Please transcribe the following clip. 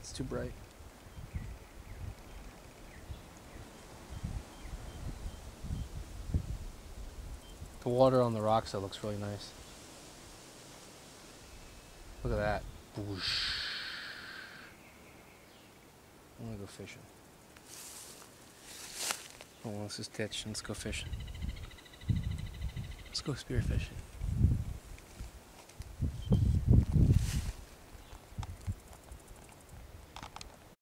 It's too bright. The water on the rocks, that looks really nice. Look at that. Whoosh. I'm gonna go fishing. Oh, well, this is ditch. Let's go fishing. Let's go spearfishing.